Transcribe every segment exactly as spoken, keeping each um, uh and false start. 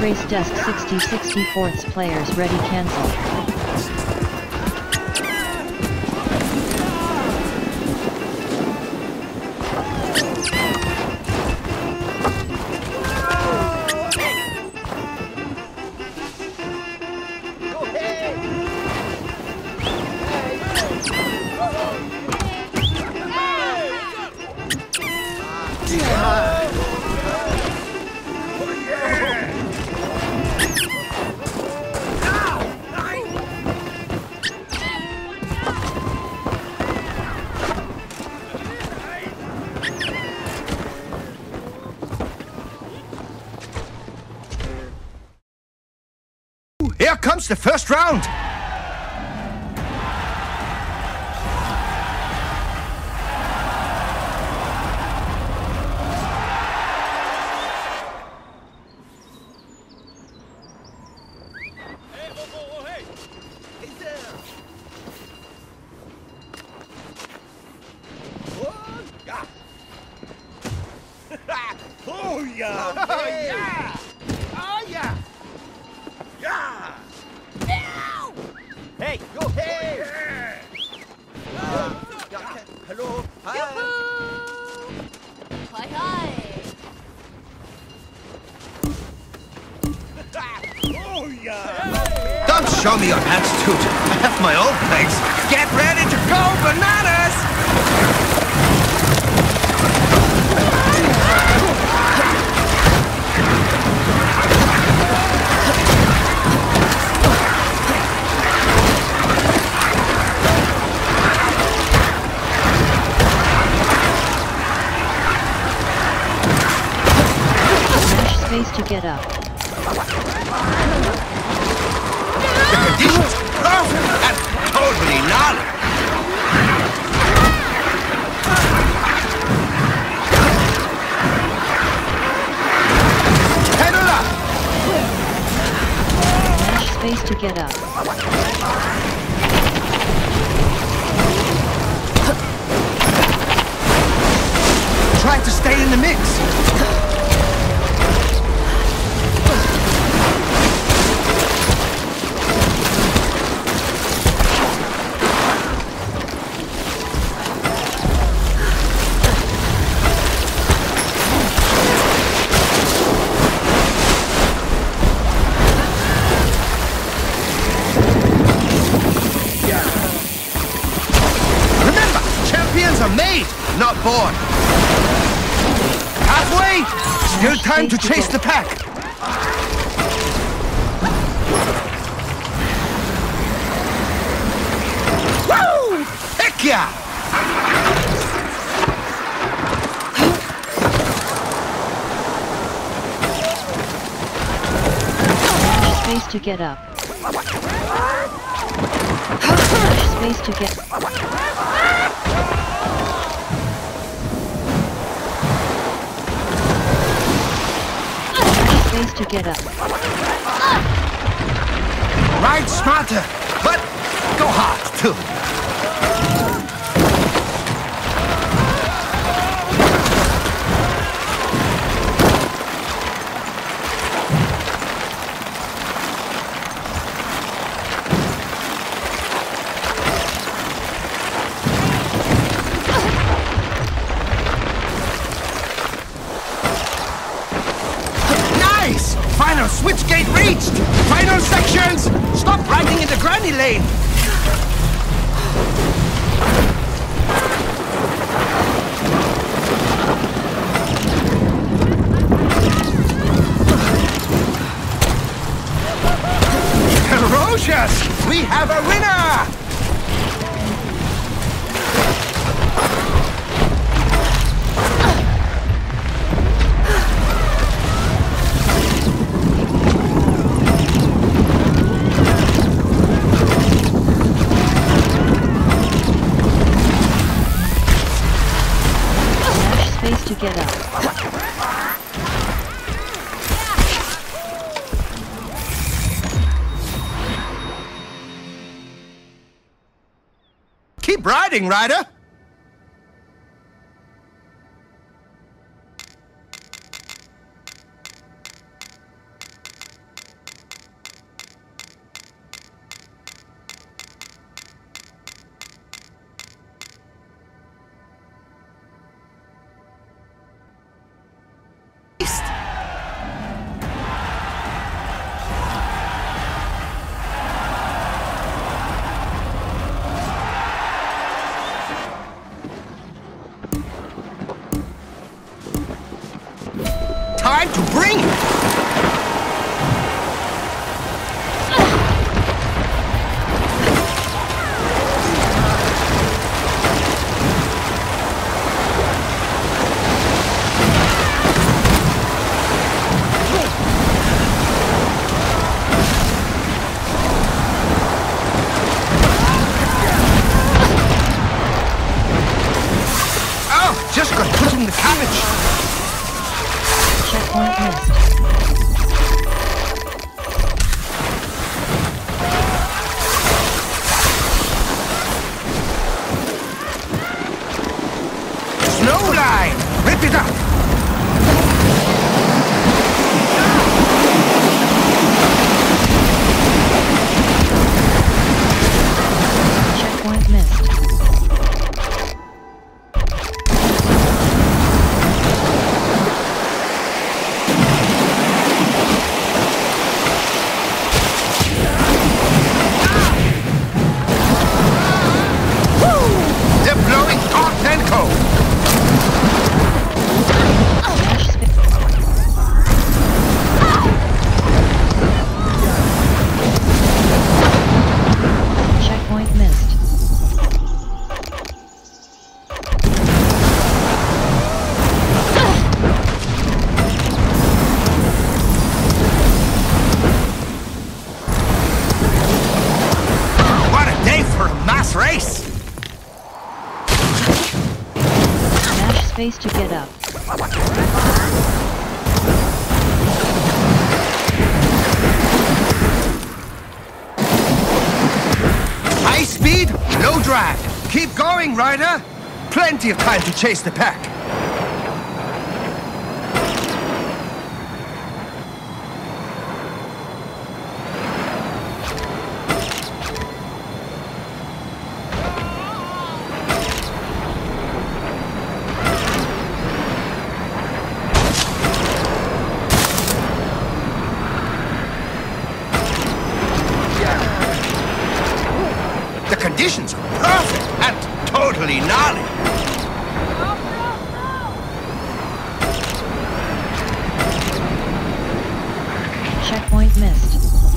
Race desk sixty sixty-fourth players ready cancel. Here comes the first round! Oh yeah! Oh yeah! Oh yeah! Yeah! Ow! Hey, yo, hey! Uh, yeah, hello, hi! Hi, hi! Oh yeah! Don't show me your hands, Toot. I have my own place. Get ready to go bananas! Space to get up. The conditions perfect and totally gnarly. Pedal up! Dash space to get up. Try to stay in the mix. Not born. Halfway! Still time to chase the pack. Woo! Heck yeah! Space to get up. Space to get. Space to get up. Ride smarter, but go hard too. Final switch gate reached! Final sections! Stop riding in the granny lane! Ferocious! We have a winner! To get up. Keep riding, rider! time to bring it! Just got put in the cabbage. Checkpoint missed. Snow line! Rip it up! Checkpoint missed. Race! Mash space to get up. High speed, low drag. Keep going, rider. Plenty of time to chase the pack. The conditions are perfect and totally gnarly. Checkpoint missed.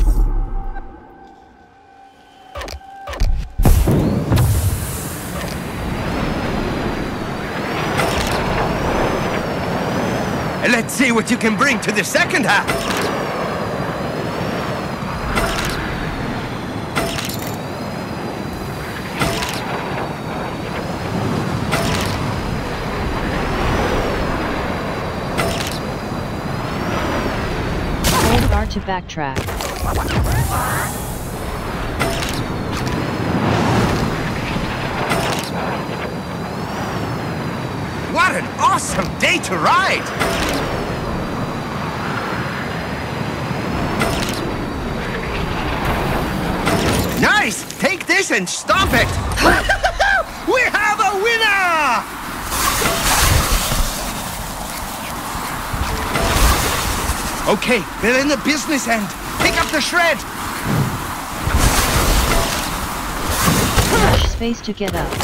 Let's see what you can bring to the second half. To backtrack. What an awesome day to ride! Nice! Take this and stomp it! We have a winner! Okay, we're in the business end. Pick up the shred! Mash space to get up.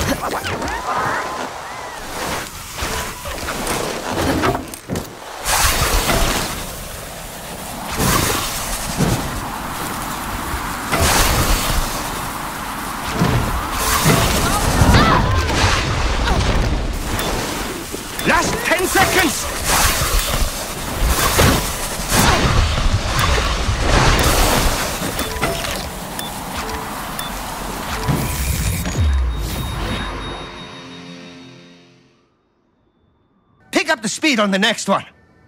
Last ten seconds! Pick up the speed on the next one.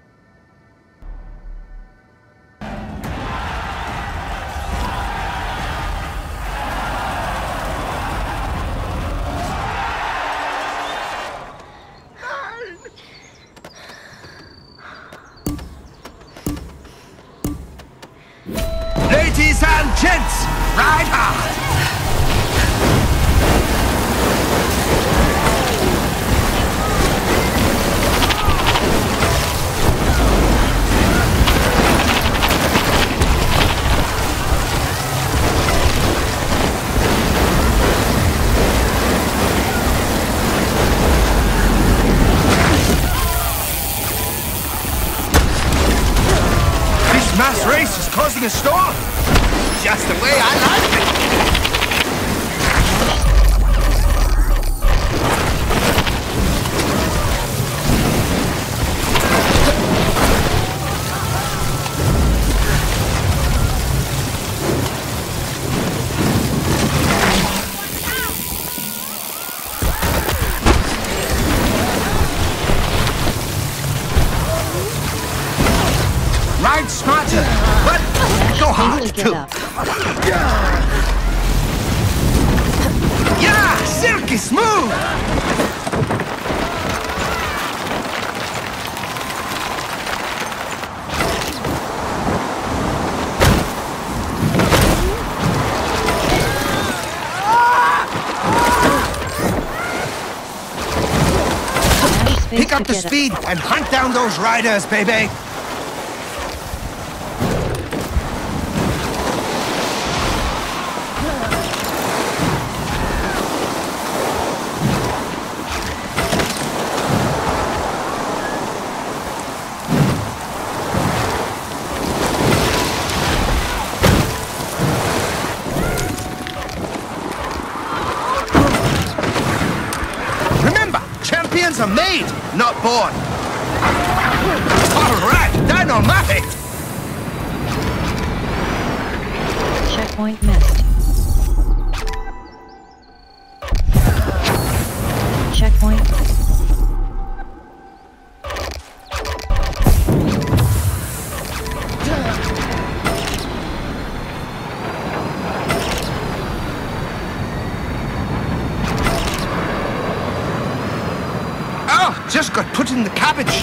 Ladies and gents, ride hard! your store. Just the way I like it. Ride smarter, but go hard too. Yeah, silky smooth. Pick up the speed and hunt down those riders, baby. Champions are made, not born. All right, dynamite. Checkpoint missed. Checkpoint. Just got put in the cabbage.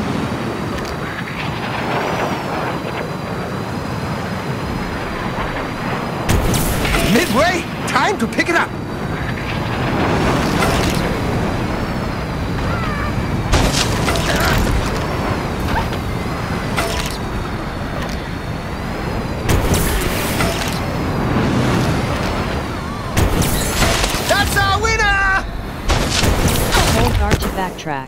Midway, time to pick it up. That's our winner! Hold R to backtrack.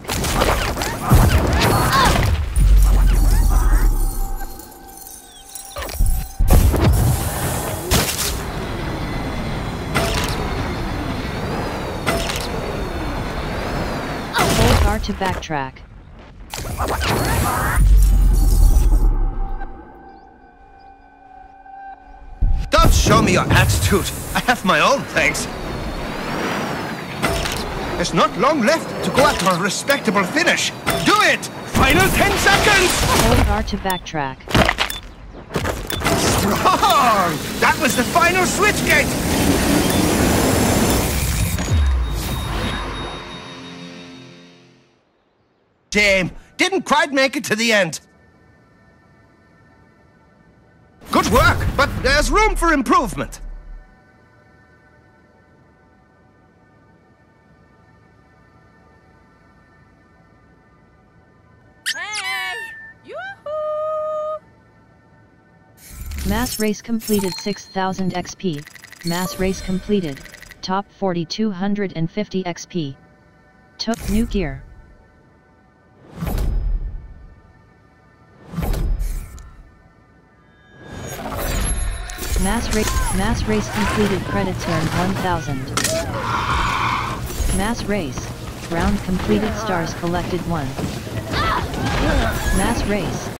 Hold R to backtrack. Don't show me your attitude. I have my own, thanks. There's not long left to go after a respectable finish. Do it! Final ten seconds! Hold R to backtrack. Strong! That was the final switch gate! Shame. Didn't quite make it to the end. Good work, but there's room for improvement. Mass race completed six thousand X P. Mass race completed. Top forty-two hundred fifty X P. Took new gear. Mass race Mass race completed. Credits earned one thousand. Mass race. Round completed. Stars collected one. Mass race.